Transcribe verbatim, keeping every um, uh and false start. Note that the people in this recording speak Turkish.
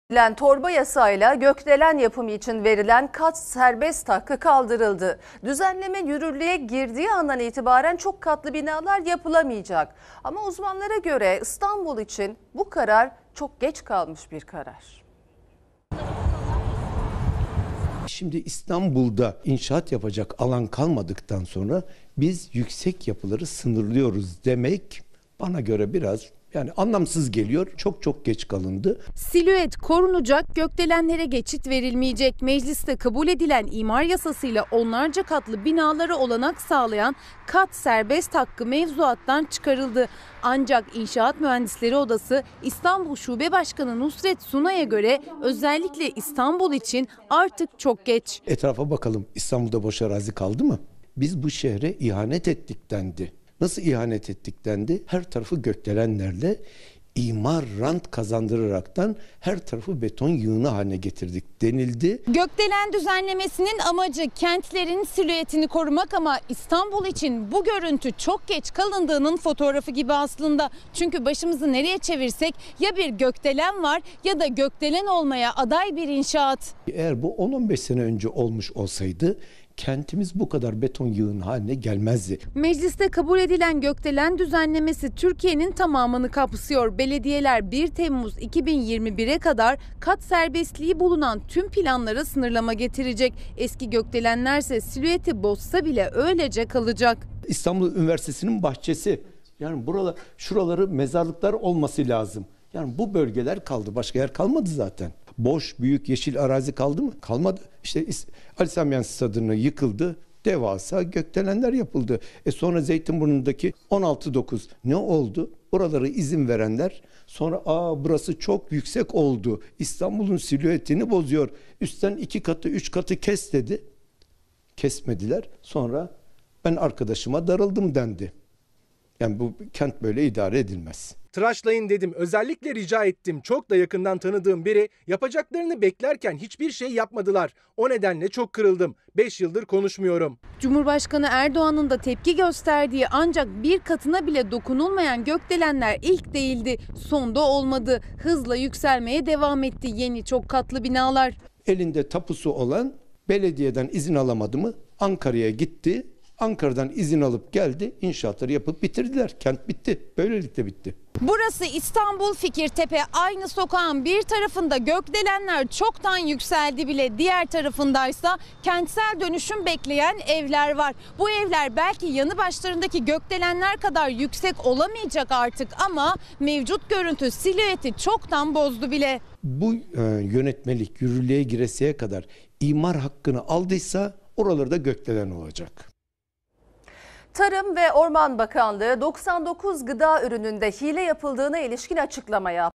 Verilen torba yasayla gökdelen yapımı için verilen kat serbest hakkı kaldırıldı. Düzenleme yürürlüğe girdiği andan itibaren çok katlı binalar yapılamayacak. Ama uzmanlara göre İstanbul için bu karar çok geç kalmış bir karar. Şimdi İstanbul'da inşaat yapacak alan kalmadıktan sonra biz yüksek yapıları sınırlıyoruz demek bana göre biraz yani anlamsız geliyor. Çok çok geç kalındı. Silüet korunacak, gökdelenlere geçit verilmeyecek. Mecliste kabul edilen imar yasasıyla onlarca katlı binalara olanak sağlayan kat serbest hakkı mevzuattan çıkarıldı. Ancak İnşaat Mühendisleri Odası İstanbul Şube Başkanı Nusret Sunay'a göre özellikle İstanbul için artık çok geç. Etrafa bakalım, İstanbul'da boş arazi kaldı mı? Biz bu şehre ihanet ettik dendi. Nasıl ihanet ettik dendi? Her tarafı gökdelenlerle imar rant kazandıraraktan her tarafı beton yığını haline getirdik denildi. Gökdelen düzenlemesinin amacı kentlerin silüetini korumak ama İstanbul için bu görüntü çok geç kalındığının fotoğrafı gibi aslında. Çünkü başımızı nereye çevirsek ya bir gökdelen var ya da gökdelen olmaya aday bir inşaat. Eğer bu on on beş sene önce olmuş olsaydı kentimiz bu kadar beton yığın haline gelmezdi. Mecliste kabul edilen gökdelen düzenlemesi Türkiye'nin tamamını kapsıyor. Belediyeler bir Temmuz iki bin yirmi bire kadar kat serbestliği bulunan tüm planlara sınırlama getirecek. Eski gökdelenlerse silüeti bozsa bile öylece kalacak. İstanbul Üniversitesi'nin bahçesi. Yani buralar, şuraları mezarlıklar olması lazım. Yani bu bölgeler kaldı. Başka yer kalmadı zaten. Boş, büyük, yeşil arazi kaldı mı? Kalmadı. İşte Ali Sami Yen Stadı'nı yıkıldı. Devasa gökdelenler yapıldı. E sonra Zeytinburnu'ndaki on altı dokuz ne oldu? Oraları izin verenler sonra aa burası çok yüksek oldu. İstanbul'un silüetini bozuyor. Üstten iki katı, üç katı kes dedi. Kesmediler. Sonra ben arkadaşıma darıldım dendi. Yani bu kent böyle idare edilmez. Tıraşlayın dedim, özellikle rica ettim. Çok da yakından tanıdığım biri yapacaklarını beklerken hiçbir şey yapmadılar. O nedenle çok kırıldım. beş yıldır konuşmuyorum. Cumhurbaşkanı Erdoğan'ın da tepki gösterdiği ancak bir katına bile dokunulmayan gökdelenler ilk değildi. Sonda olmadı. Hızla yükselmeye devam etti yeni çok katlı binalar. Elinde tapusu olan belediyeden izin alamadı mı? Ankara'ya gitti. Ankara'dan izin alıp geldi, inşaatları yapıp bitirdiler. Kent bitti, böylelikle bitti. Burası İstanbul Fikirtepe. Aynı sokağın bir tarafında gökdelenler çoktan yükseldi bile. Diğer tarafındaysa kentsel dönüşüm bekleyen evler var. Bu evler belki yanı başlarındaki gökdelenler kadar yüksek olamayacak artık ama mevcut görüntü silüeti çoktan bozdu bile. Bu e, yönetmelik yürürlüğe gireseye kadar imar hakkını aldıysa oralarda gökdelen olacak. Tarım ve Orman Bakanlığı doksan dokuz gıda ürününde hile yapıldığına ilişkin açıklama yaptı.